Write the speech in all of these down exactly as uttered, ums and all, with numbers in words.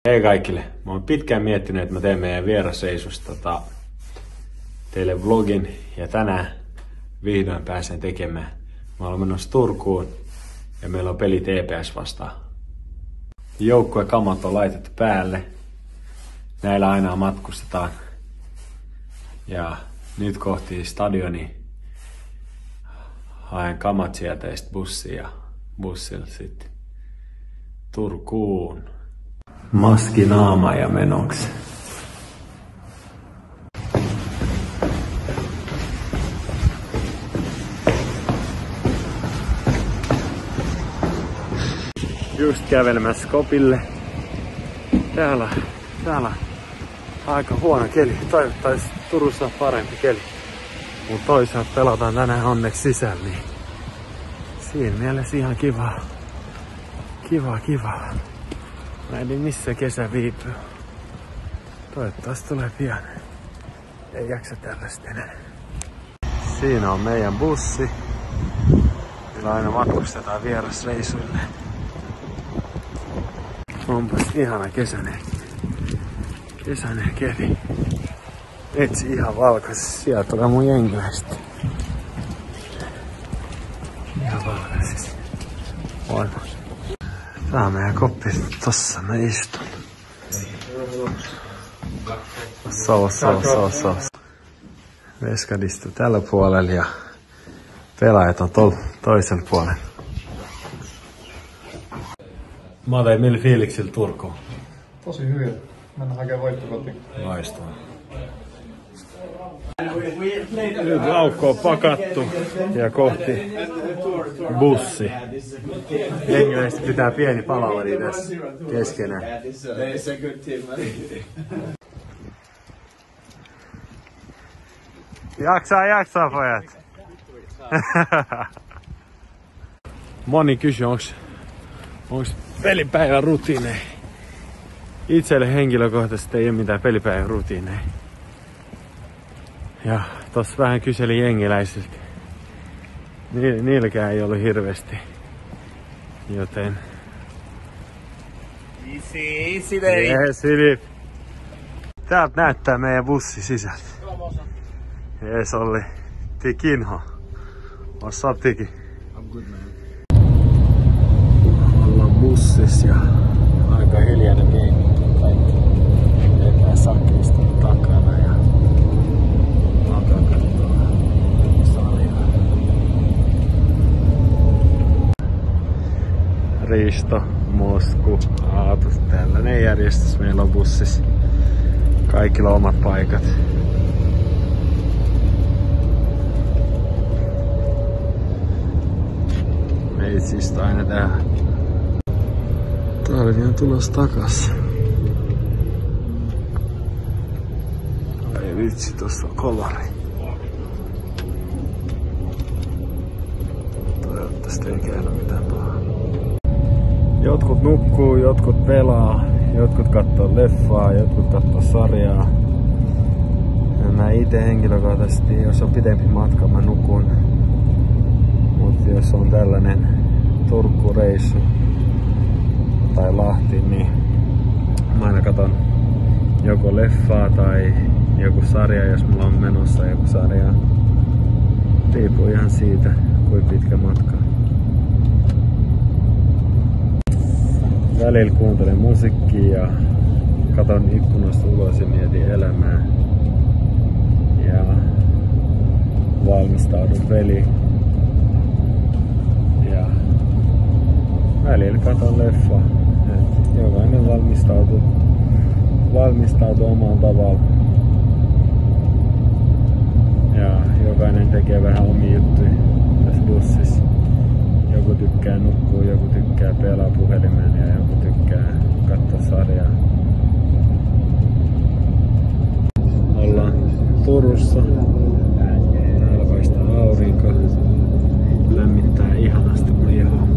Hei kaikille! Mä oon pitkään miettinyt, että mä teen meidän vierasreissusta tota, teille vlogin ja tänään vihdoin pääsen tekemään. Mä olen menossa Turkuun ja meillä on peli T P S vastaan. Joukkuekamat on laitettu päälle. Näillä aina matkustetaan. Ja nyt kohti stadioni haen kamat sieltä ja sitten bussia ja bussilla sitten Turkuun. Maski naama ja menoksi. Just kävelemässä Skopille. Täällä, täällä aika huono keli. Toivottavasti Turussa on parempi keli. Mutta toisaalta pelataan tänään onneksi sisällä, niin siinä mielessä ihan kiva. Kiva, kiva. Mä en missä kesä viipyy. Toivottavasti tulee pian. Ei jaksa tällaista enää. Siinä on meidän bussi. Millä aina matkustetaan vierasreisuille. Onpas ihana kesäinen. Kesäinen keli. Etsi ihan valkoisessa. Sieltä tulee mun jengiläistä. Ihan valkoisessa. On. Tää on meidän koppi. Tossa mä istun. So, so, so, so. Veskat istuu tällä puolella ja pelaajat on tol toisella puolella. Mä oon millä fiiliksillä Turkuun? Tosi hyvin. Mennään hakemaan voitto kotiin. Loistavaa. Nyt laukko on pakattu ja kohti bussi. Jengiläistä pitää pieni palaveri tässä keskenään. Jaksaa, jaksaa pojat. Moni kysyy, onks, onks pelipäivän rutiineja? Itselle henkilökohtaisesti ei ole mitään pelipäivän rutiineja. Ja tossa vähän kyselin jengiläisiltä. Ni, niilläkään ei ollut hirveästi. Joten... Easy, easy baby. Yes, Filip. Täältä näyttää meidän bussi sisältä. Yes, Olli. Tikinho. What's up, Tiki? I'm good, man. Ollaan bussissa ja aika hiljainen meininki. Kaikki lepää sakkeista takana ja alkaa katsoa salia. Risto, Mosku, Aatos. Tällainen järjestys meillä on bussissa. Kaikilla on omat paikat. Meitsistä aina tähän. Talvi on tulossa takas. Ai vitsi, tossa on kolari. Toivottavasti ei käynyt mitään pahaa. Jotkut nukkuu, jotkut pelaa, jotkut katsoo leffaa, jotkut katsoo sarjaa. Ja mä ite henkilökohtaisesti, jos on pidempi matka, mä nukun. Mutta jos on tällainen Turku-reissu tai Lahti, niin mä aina katon joko leffaa tai joku sarja, jos mulla on menossa joku sarja. Riippuu ihan siitä, kuinka pitkä matka. Välillä kuuntelen musiikkia ja katon ikkunasta ulos ja mietin elämää. Ja valmistaudun peliin. Ja välillä katon leffa. Et jokainen valmistautuu, valmistautuu omaan tavalla. Ja jokainen tekee vähän omia juttuja tässä bussissa. Joku tykkää nukkua, joku tykkää pelaa puhelimeen ja joku tykkää katsoa sarjaa. Ollaan Turussa. Täällä paistaa aurinko. Lämmittää ihanasti mun ihoa.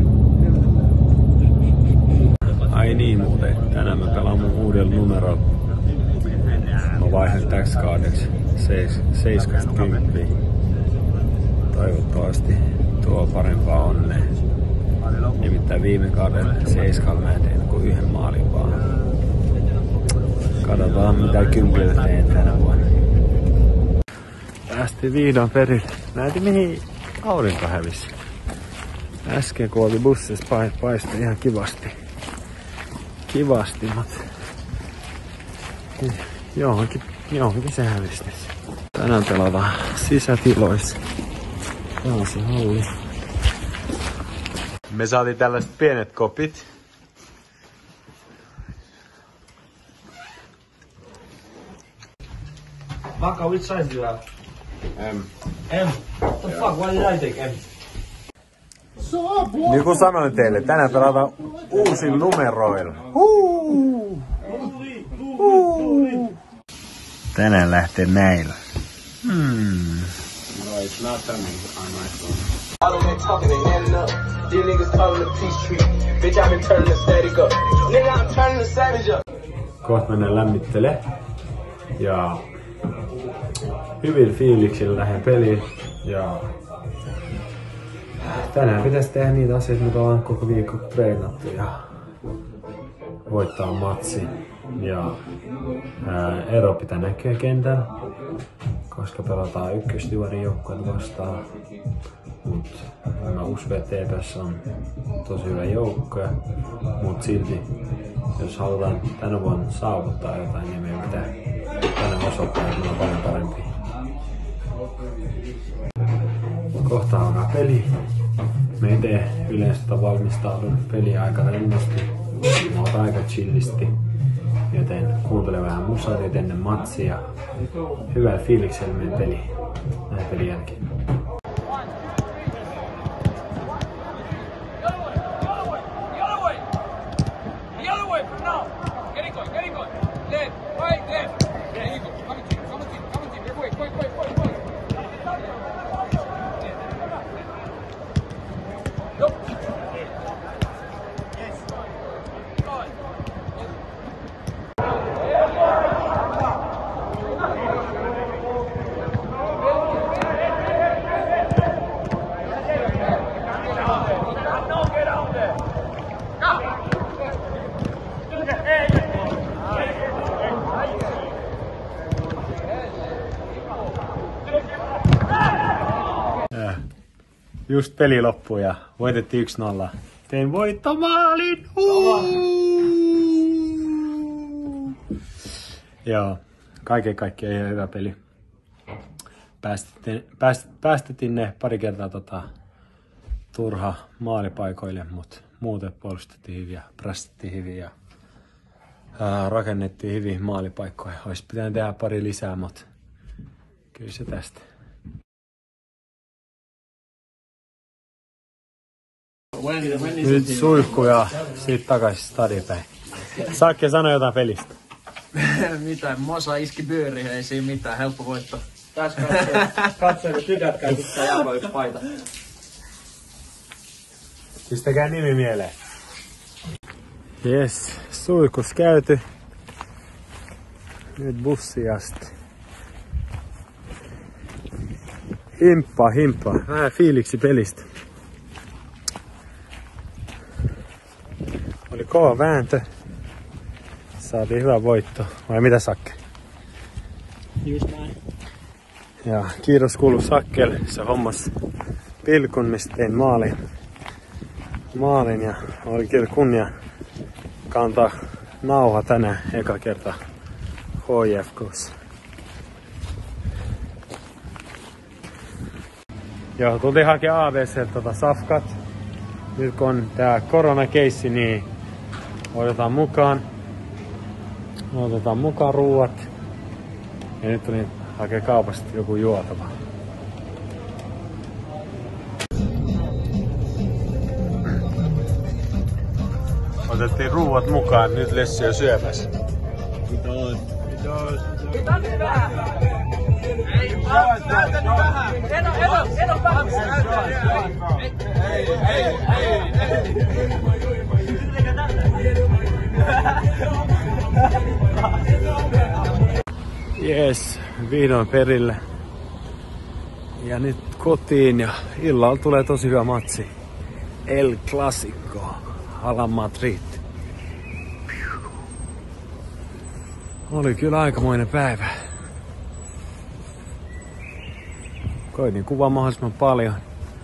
Ai niin muuten, tänään mä pelaan mun uudella numerolla. Mä vaihan täksi kaudeksi seitsemästä kymppiin. Toivottavasti tuo parempaa onnea. Nimittäin viime kaudella seiskalla mä tein kuin yhden maalin vaan. Katsotaan mitä kympillä teen tänä vuonna. Päästiin vihdoin perille. Näeti mihin aurinko hävisi. Äsken kun oli bussissa paistoi ihan kivasti. Kivasti, mutta johonkin, johonkin se hävisi. Tänään pelataan sisätiloissa. Tää on se halli. Me saatiin tällaiset pienet kopit. Maka, which size do you have? M. M? What the fuck, why did I take M? Niin kuin sanoin teille, tänään pelataan uusilla numeroilla. Huu. Huu. Tänään lähtee näillä. Hmm. No, it's not coming on my phone. I don't make talking and handing up. These niggas calling the peace treat. Bitch, I've been turning the static up. Nigga, I'm turning the savage up. Kohta mennään lämmittelee. Ja hyvin fiiliksillä lähden peliin. Ja tänään pitäisi tehdä niitä asioita, mitä ollaan koko viikko treenattu ja voittaa matsi. Ja ää, ero pitää näkyä kentällä, koska pelataan ykkösdivarin joukkueet vastaan. Mut mä uskon, että T P S on tosi hyvä joukkue, mut silti jos halutaan tänä vuonna saavuttaa jotain, niin meidän pitää tänään osoittaa, että me on paljon parempi. Kohta alkaa peli. Me ei tee yleensä valmistaudun peliä aika rennosti. Mä otan aika chillisti. Joten kuuntele vähän musaa ennen matsia. Hyvällä fiiliksellä meidän peli. Näin pelin jälkeen. Just peli loppui ja voitettiin yksi nolla. Tein voittomaalin! Joo, kaiken kaikkiaan ihan hyvä peli. Päästettiin, pääst, päästettiin ne pari kertaa tota, turha maalipaikoille, mutta muuten puolustettiin hyvin ja prästettiin hyvin ja ää, rakennettiin hyvin maalipaikkoja. Olisi pitänyt tehdä pari lisää, mutta kyllä se tästä. Nyt suihku ja sit takaisin stadiin päin. Sakke sano jotain pelistä. Mitä? Mosa iski pyöriin, ei siinä mitään. Helppo voitto. Tässä katsojat tykätkää, pitää jalko yksi paita. Pistäkää nimi mieleen. Jes, suihkus käyty. Nyt bussi asti. Himppa, himppa. Vähän fiiliksi pelistä. Oli kova vääntö. Saatiin hyvä voitto. Vai mitä Sakke? Just näin. Ja kiitos kuuluu Sakkelle. Se hommas pilkun, mistä tein maalin. Maalin ja oli kyllä kunnia kantaa nauha tänään eka kerta H I F K:ssa. Joo, tultiin hakemaan A B C tota safkat. Nyt kun on tää koronakeissi, niin otetaan mukaan. Otetaan mukaan ruuat. Ja nyt tuli hakea kaupasta joku juotava. Otettiin ruuat mukaan, nyt Lessi on syömässä. Kiitos. Kiitos. Kiitos hyvää. Ei, näytä vähän. En oo, en oo, en oo vähän. Ei, ei, ei, ei. Jes, vihdoin perille. Ja nyt kotiin ja illalla tulee tosi hyvä matsi. El Clasico, Hala Madrid. Oli kyllä aikamoinen päivä. Koitin kuvaa mahdollisimman paljon.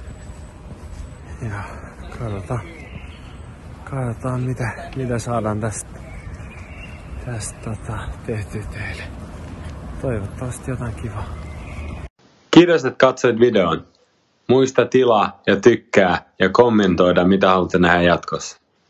Ja katsotaan, katsotaan mitä, mitä saadaan tästä, tästä tota, tehtyä teille. Toivottavasti jotain kivaa. Kiitos, että katsoit videon. Muista tilaa ja tykkää ja kommentoida, mitä haluatte nähdä jatkossa.